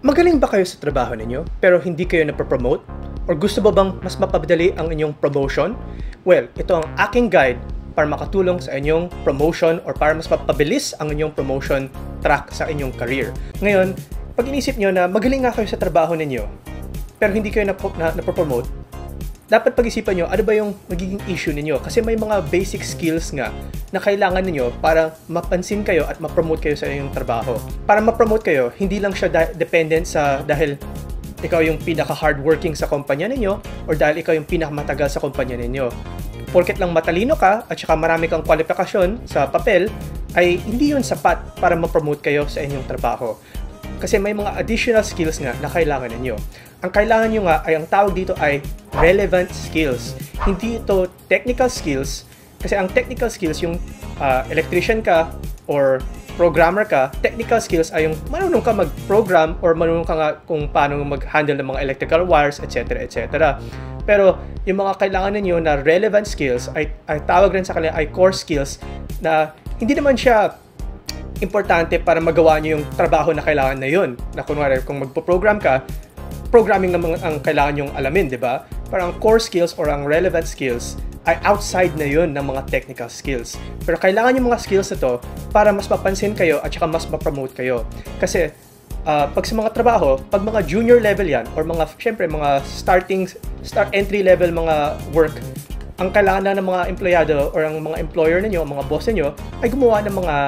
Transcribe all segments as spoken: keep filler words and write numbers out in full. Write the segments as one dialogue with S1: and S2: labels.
S1: Magaling ba kayo sa trabaho ninyo pero hindi kayo napopromote? Or gusto ba bang mas mapadali ang inyong promotion? Well, ito ang aking guide para makatulong sa inyong promotion or para mas mapabilis ang inyong promotion track sa inyong career. Ngayon, pag inisip nyo na magaling nga kayo sa trabaho ninyo pero hindi kayo napopromote, dapat pag-isipan nyo ano ba yung magiging issue ninyo kasi may mga basic skills nga na kailangan ninyo para mapansin kayo at ma-promote kayo sa inyong trabaho. Para ma-promote kayo, hindi lang siya da- dependent sa dahil ikaw yung pinaka-hardworking sa kumpanya ninyo or dahil ikaw yung pinakamatagal sa kumpanya ninyo. Porket lang matalino ka at saka marami kang kwalifikasyon sa papel, ay hindi yun sapat para ma-promote kayo sa inyong trabaho. Kasi may mga additional skills nga na kailangan ninyo. Ang kailangan nyo nga ay ang tawag dito ay relevant skills. Hindi ito technical skills kasi ang technical skills yung uh, electrician ka or programmer ka, technical skills ay yung marunong ka mag-program or marunong ka nga kung paano mag-handle ng mga electrical wires, et cetera et cetera. Pero yung mga kailangan ninyo na relevant skills ay, ay tawag rin sa kanila ay core skills na hindi naman siya importante para magawa nyo yung trabaho na kailangan na yun. Na kunwari, kung magpo-program ka, programming naman ang kailangan nyong alamin, di ba? Parang core skills or ang relevant skills ay outside na yun ng mga technical skills. Pero kailangan yung mga skills na to para mas mapansin kayo at saka mas ma-promote kayo. Kasi uh, pag sa mga trabaho, pag mga junior level yan or mga, syempre, mga starting, start entry level mga work, ang kailangan na ng mga empleyado or ang mga employer ninyo, mga boss ninyo, ay gumawa ng mga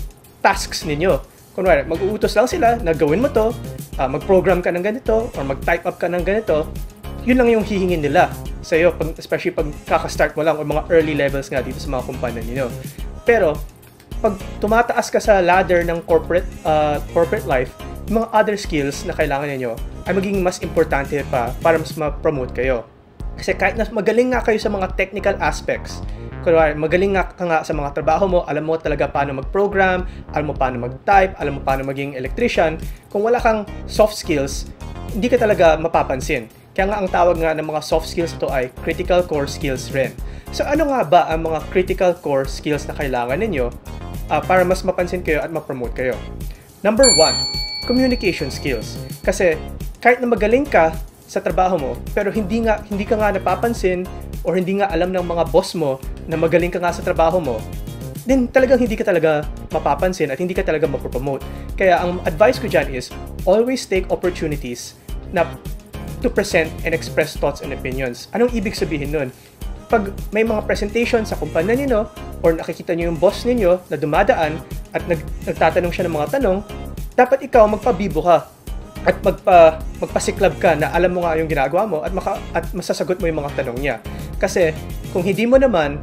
S1: tasks ninyo. Kunwari, mag-uutos lang sila na gawin mo to, uh, mag-program ka ng ganito, or mag-type up ka ng ganito, yun lang yung hihingin nila sa iyo, especially pag kaka-start mo lang o mga early levels nga dito sa mga kumpanya niyo. Pero, pag tumataas ka sa ladder ng corporate uh, corporate life, yung mga other skills na kailangan niyo ay magiging mas importante pa para mas ma-promote kayo. Kasi kahit na magaling nga kayo sa mga technical aspects, kunwari, magaling nga ka nga sa mga trabaho mo, alam mo talaga paano mag-program, alam mo paano mag-type, alam mo paano maging electrician, kung wala kang soft skills, hindi ka talaga mapapansin. Kaya nga ang tawag nga ng mga soft skills ito ay critical core skills rin. So ano nga ba ang mga critical core skills na kailangan ninyo uh, para mas mapansin kayo at ma-promote kayo? Number one, communication skills. Kasi kahit na magaling ka sa trabaho mo, pero hindi nga hindi ka nga napapansin or hindi nga alam ng mga boss mo na magaling ka nga sa trabaho mo, then talagang hindi ka talaga mapapansin at hindi ka talaga mapopromote. Kaya ang advice ko dyan is, always take opportunities na to present and express thoughts and opinions. Anong ibig sabihin nun? Pag may mga presentation sa kumpanya ninyo or nakikita nyo yung boss ninyo na dumadaan at nag, nagtatanong siya ng mga tanong, dapat ikaw magpabibo ka at magpa, magpasiklab ka na alam mo nga yung ginagawa mo at, maka, at masasagot mo yung mga tanong niya. Kasi kung hindi mo naman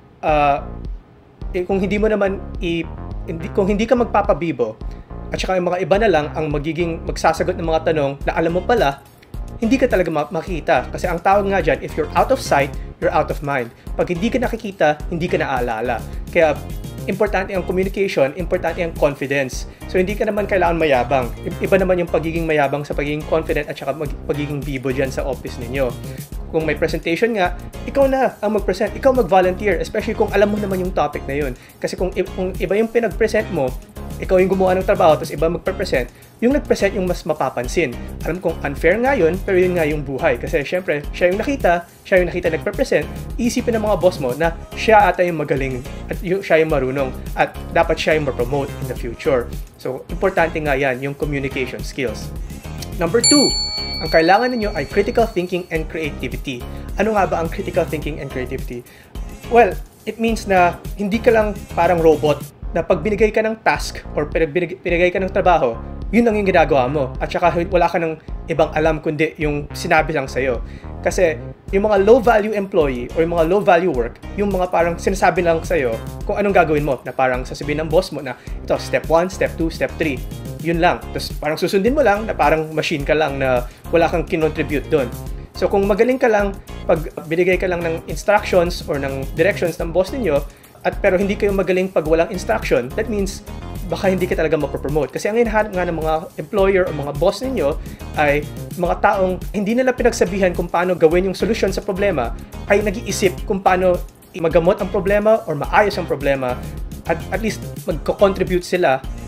S1: uh, eh, kung hindi mo naman i, hindi, kung hindi ka magpapabibo at saka yung mga iba na lang ang magiging magsasagot ng mga tanong na alam mo pala, hindi ka talaga makikita. Kasi ang tawag nga dyan, if you're out of sight, you're out of mind. Pag hindi ka nakikita, hindi ka naaalala. Kaya importante ang communication, importante ang confidence. So hindi ka naman kailangan mayabang. Iba naman yung pagiging mayabang sa pagiging confident at saka pagiging bibo dyan sa office ninyo. Kung may presentation nga, ikaw na ang mag-present, ikaw mag-volunteer, especially kung alam mo naman yung topic na yun. Kasi kung, kung iba yung pinag-present mo, ikaw yung gumawa ng trabaho, tapos iba mag-present, yung nag-present yung mas mapapansin. Alam kong unfair nga yun, pero yun nga yung buhay. Kasi syempre, siya yung nakita, siya yung nakita nag-present, isipin ng mga boss mo na siya ata yung magaling, at yung, siya yung marunong, at dapat siya yung ma-promote in the future. So, importante nga yan, yung communication skills. Number two, ang kailangan ninyo ay critical thinking and creativity. Ano nga ba ang critical thinking and creativity? Well, it means na hindi ka lang parang robot na pag binigay ka ng task or pinagay, pinagay ka ng trabaho, yun ang yung ginagawa mo. At saka wala ka ng ibang alam kundi yung sinabi lang sa'yo. Kasi yung mga low-value employee or yung mga low-value work, yung mga parang sinasabi lang sa'yo kung anong gagawin mo. Na parang sasabihin ng boss mo na ito, step one, step two, step three. Yun lang. Tapos parang susundin mo lang na parang machine ka lang na wala kang kinontribute doon. So kung magaling ka lang, pag binigay ka lang ng instructions or ng directions ng boss ninyo, at pero hindi kayo magaling pag walang instruction, that means baka hindi ka talaga mapopromote. Kasi ang hinahanap nga ng mga employer o mga boss ninyo ay mga taong hindi nila pinagsabihan kung paano gawin yung solusyon sa problema, ay nag-iisip kung paano magamot ang problema or maayos ang problema at at least magko-contribute sila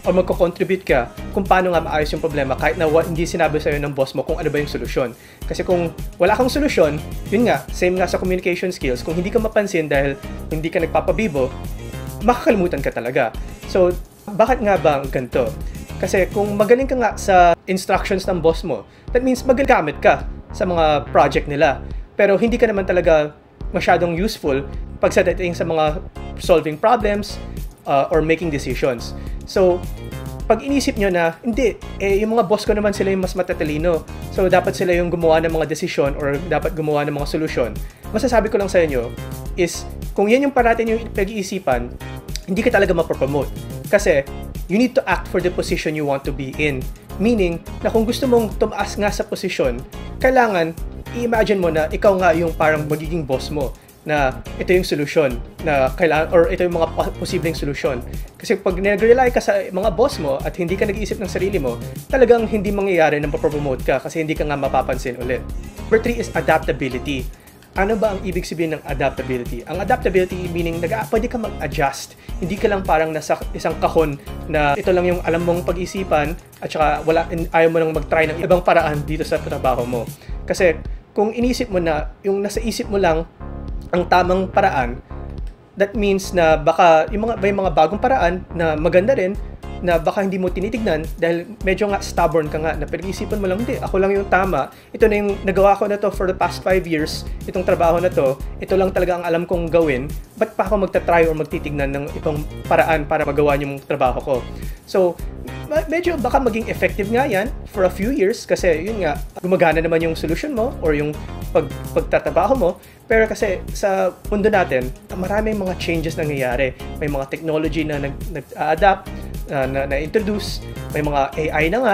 S1: o magko-contribute ka kung paano nga maayos yung problema kahit na hindi sinabi sa'yo ng boss mo kung ano ba yung solusyon. Kasi kung wala kang solusyon, yun nga, same nga sa communication skills, kung hindi ka mapansin dahil hindi ka nagpapabibo, makakalimutan ka talaga. So, bakit nga ba ganito? Kasi kung magaling ka nga sa instructions ng boss mo, that means magagamit ka sa mga project nila. Pero hindi ka naman talaga masyadong useful pagdating sa mga solving problems uh, or making decisions. So, pag inisip nyo na, hindi, eh, yung mga boss ko naman sila yung mas matatalino. So, dapat sila yung gumawa ng mga desisyon or dapat gumawa ng mga solusyon. Masasabi ko lang sa inyo is, kung yan yung parating yung pag-iisipan, hindi ka talaga mapropromote. Kasi, you need to act for the position you want to be in. Meaning, na kung gusto mong tumaas nga sa posisyon, kailangan, i-imagine mo na ikaw nga yung parang magiging boss mo, na ito yung solusyon, na kailangan, or ito yung mga posibleng solusyon. Kasi pag nag-rely ka sa mga boss mo at hindi ka nag-iisip ng sarili mo, talagang hindi mangyayari na mapropromote ka kasi hindi ka nga mapapansin ulit. Number three is adaptability. Ano ba ang ibig sabihin ng adaptability? Ang adaptability meaning nag pwede ka mag-adjust. Hindi ka lang parang nasa isang kahon na ito lang yung alam mong pag-isipan at saka wala, ayaw mo nang mag-try ng ibang paraan dito sa trabaho mo. Kasi kung inisip mo na yung nasa isip mo lang ang tamang paraan, that means na baka yung mga, may mga bagong paraan na maganda rin na baka hindi mo tinitignan dahil medyo nga stubborn ka nga na pinag-isipan mo lang, hindi, ako lang yung tama, ito na yung nagawa ko na to for the past five years, itong trabaho na to, ito lang talaga ang alam kong gawin, ba't pa ako magta-try or magtitignan ng ibang paraan para magawa yung trabaho ko? So, medyo baka maging effective nga yan for a few years kasi yun nga, gumagana naman yung solution mo or yung pag, pagtatrabaho mo, pero kasi sa mundo natin, maraming mga changes nangyayari. May mga technology na nag, nag-adapt, uh, na, na-introduce, may mga A I na nga.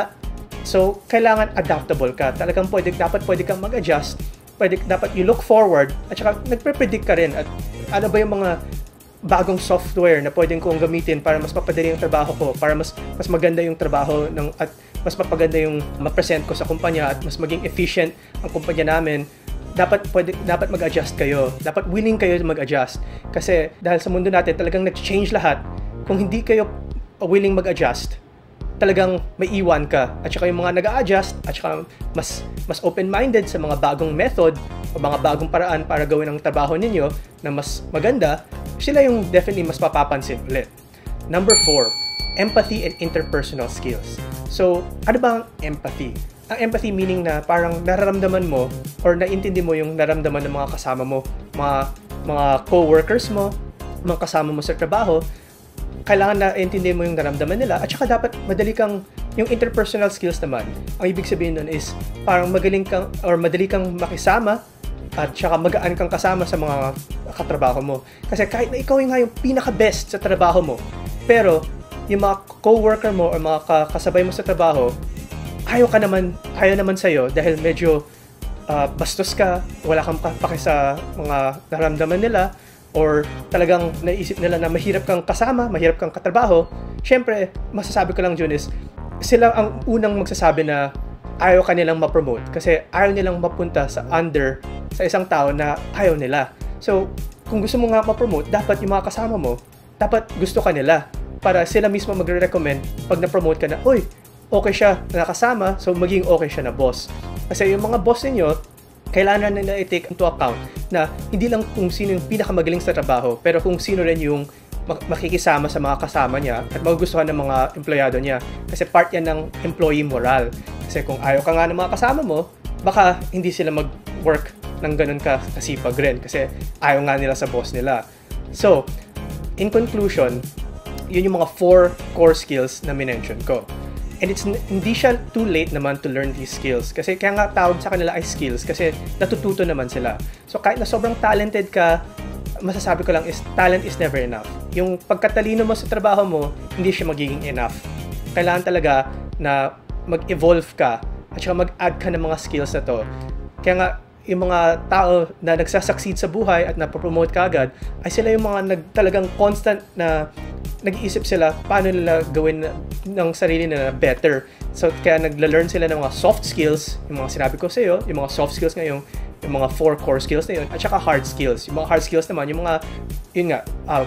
S1: So, kailangan adaptable ka. Talagang pwede, dapat pwede kang mag-adjust. Pwede, dapat you look forward at saka nagpe-predict ka rin. At ano ba yung mga bagong software na pwedeng kong gamitin para mas mapadali yung trabaho ko, para mas mas maganda yung trabaho ng, at mas mapaganda yung ma-present ko sa kumpanya at mas maging efficient ang kumpanya namin. Dapat pwede dapat mag-adjust kayo. Dapat willing kayo mag-adjust kasi dahil sa mundo natin talagang nag-change lahat. Kung hindi kayo willing mag-adjust, talagang may iwan ka. At saka yung mga nag-a-adjust at saka mas mas open-minded sa mga bagong method o mga bagong paraan para gawin ang trabaho ninyo na mas maganda, sila yung definitely mas mapapansin ulit. Number four, empathy and interpersonal skills. So, ano ba ang empathy? Ang empathy meaning na parang nararamdaman mo or naintindi mo yung nararamdaman ng mga kasama mo, mga mga co-workers mo, mga kasama mo sa trabaho. Kailangan na intindihin mo yung nararamdaman nila at saka dapat madali kang, yung interpersonal skills naman, ang ibig sabihin nun is parang magaling kang or madali kang makisama at saka magaan kang kasama sa mga katrabaho mo. Kasi kahit na ikaw yung nga yung pinaka-best sa trabaho mo, pero yung mga co-worker mo or mga kasabay mo sa trabaho, ayaw ka naman, ayaw naman sa'yo dahil medyo uh, bastos ka, wala kang pake sa mga nararamdaman nila, or talagang naisip nila na mahirap kang kasama, mahirap kang katrabaho. Syempre, masasabi ko lang dyan is, sila ang unang magsasabi na ayaw ka nilang ma-promote kasi ayaw nilang mapunta sa under sa isang tao na ayaw nila. So, kung gusto mo nga ma-promote, dapat yung mga kasama mo, dapat gusto ka nila para sila mismo magre-recommend pag na-promote ka na, uy, okay siya nakasama, so maging okay siya na boss. Kasi yung mga boss ninyo, kailangan nila i-take into account na hindi lang kung sino yung pinakamagaling sa trabaho, pero kung sino rin yung makikisama sa mga kasama niya at magugustuhan ng mga empleyado niya. Kasi part yan ng employee moral. Kasi kung ayaw ka nga ng mga kasama mo, baka hindi sila mag-work ng ganun ka kasipag rin kasi ayaw nga nila sa boss nila. So, in conclusion, yun yung mga four core skills na minention ko. And it's hindi siya too late naman to learn these skills. Kasi kaya nga tawag sa kanila ay skills kasi natututo naman sila. So kahit na sobrang talented ka, masasabi ko lang is talent is never enough. Yung pagkatalino mo sa trabaho mo, hindi siya magiging enough. Kailangan talaga na mag-evolve ka at saka mag-add ka ng mga skills na to. Kaya nga yung mga tao na nagsasucceed sa buhay at napopromote ka agad, ay sila yung mga nag, talagang constant na nag-iisip sila paano nila gawin ng sarili nila better. So, kaya nagla-learn sila ng mga soft skills, yung mga sinabi ko sa iyo, yung mga soft skills ngayon, yung mga four core skills na yun, at saka hard skills. Yung mga hard skills naman, yung mga, yun nga, uh,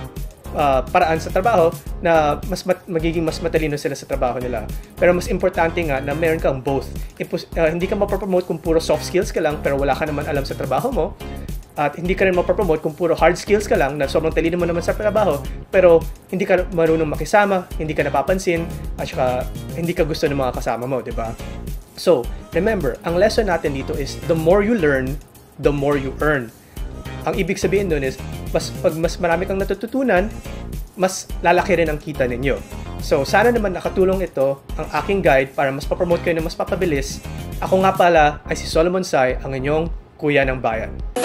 S1: uh, paraan sa trabaho na mas mat- magiging mas matalino sila sa trabaho nila. Pero mas importante nga na meron kang both. Impos- uh, hindi ka mapapromote kung puro soft skills ka lang pero wala ka naman alam sa trabaho mo. At hindi ka rin mapapromote kung puro hard skills ka lang na sobrang talino mo naman sa trabaho pero hindi ka marunong makisama, hindi ka napapansin, at saka hindi ka gusto ng mga kasama mo, di ba? So, remember, ang lesson natin dito is the more you learn, the more you earn. Ang ibig sabihin doon is, mas, pag mas marami kang natututunan, mas lalaki rin ang kita ninyo. So, sana naman nakatulong ito, ang aking guide para mas papromote kayo na mas papabilis. Ako nga pala ay si Solomon Sai, ang inyong Kuya ng Bayan.